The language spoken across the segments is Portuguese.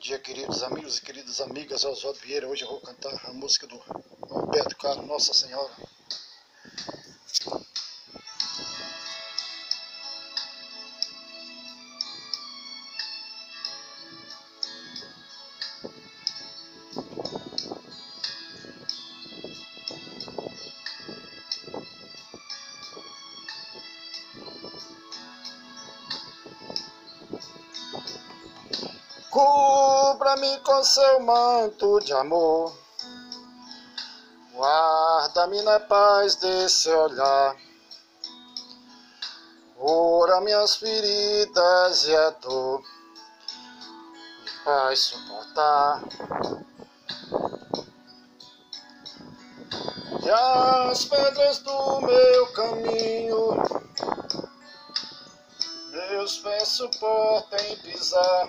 dia, queridos amigos e queridas amigas. Oswaldo Vieira. Hoje eu vou cantar a música do Roberto Carlos, Nossa Senhora. Cubra-me com seu manto de amor, guarda-me na paz desse olhar, cura minhas feridas e a dor, me faz suportar. E as pedras do meu caminho, meus pés suportem pisar.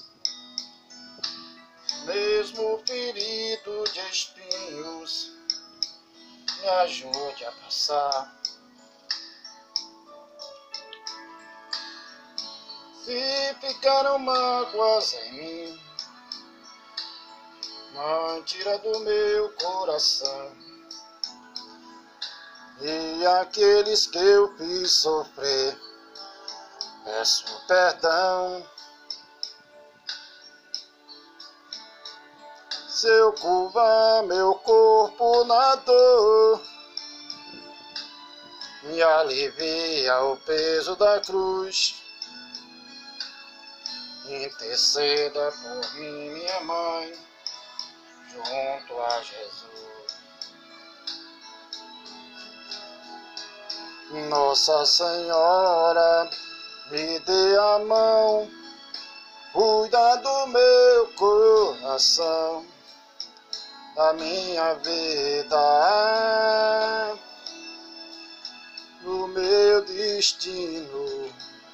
Mesmo ferido de espinhos, me ajude a passar. Se ficaram mágoas em mim, não tira do meu coração. E aqueles que eu fiz sofrer, peço perdão. Se eu curvar meu corpo na dor, me alivia o peso da cruz. Interceda por mim, minha mãe, junto a Jesus. Nossa Senhora, me dê a mão, cuida do meu coração, da minha vida, do meu destino.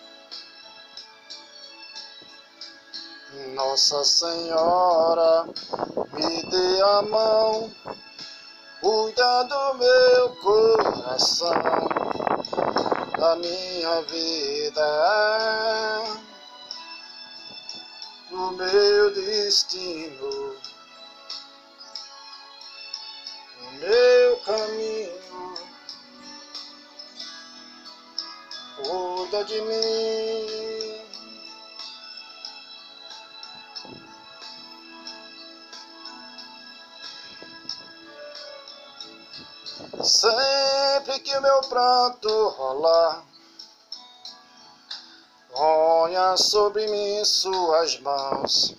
Nossa Senhora, me dê a mão, cuida do meu coração, da minha vida, do meu destino. O meu caminho, cuida de mim. Sempre que o meu pranto rolar, ponha sobre mim suas mãos.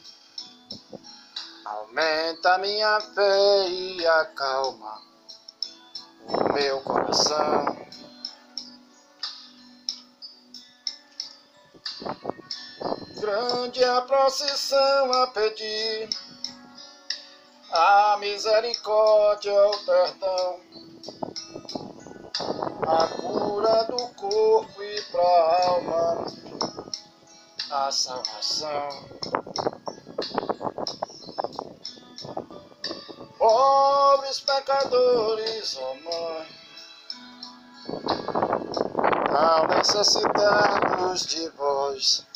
Aumenta minha fé e acalma o meu coração. Grande é a procissão a pedir a misericórdia, o perdão, a cura do corpo e pra alma, a salvação. Pobres pecadores, ó Mãe, tão necessitados de vós.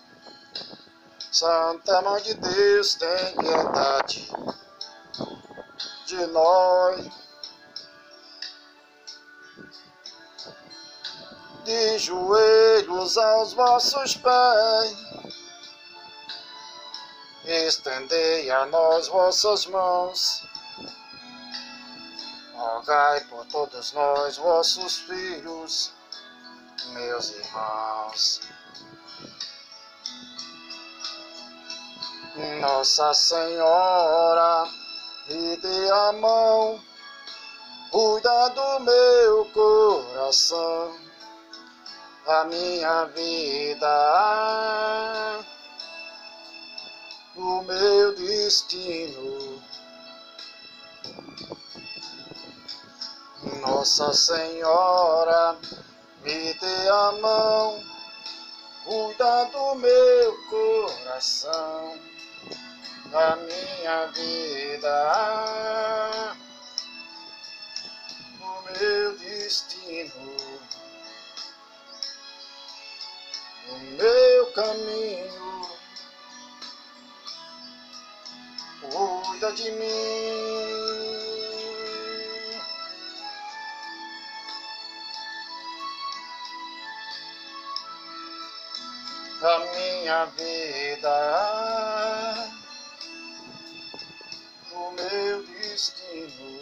Santa Mãe de Deus, tem piedade de nós. De joelhos aos vossos pés, estendei a nós vossas mãos. Rogai por todos nós, vossos filhos, meus irmãos. Nossa Senhora, me dê a mão, cuida do meu coração, da minha vida, do meu destino. Nossa Senhora, me dê a mão, cuida do meu coração, da minha vida, do meu destino. O meu caminho, cuida de mim. A minha vida, o meu destino,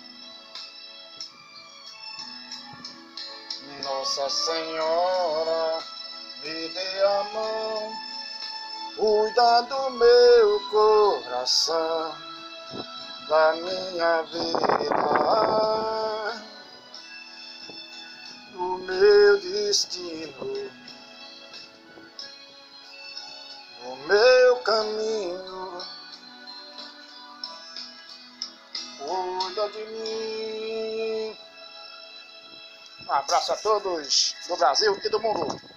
Nossa Senhora, me dê a mão, cuida do meu coração, da minha vida, o meu destino, o meu caminho, cuida de mim. Um abraço a todos do Brasil e do mundo.